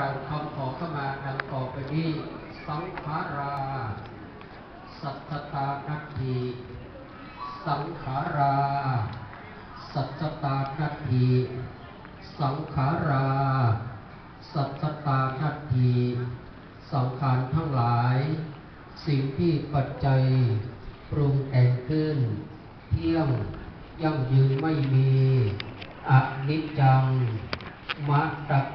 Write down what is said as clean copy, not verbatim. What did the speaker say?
ล่าวคำขอเข้ามาดังต่อไปนี้สังขาราสัทธตานัตถิสังขาราสัทธตานัตถิสังขาราสัทธตานัตถิสังขารทั้งหลายสิ่งที่ปัจจัยปรุงแต่งขึ้นเที่ยงยั่งยืนไม่มีอนิจจังมัตต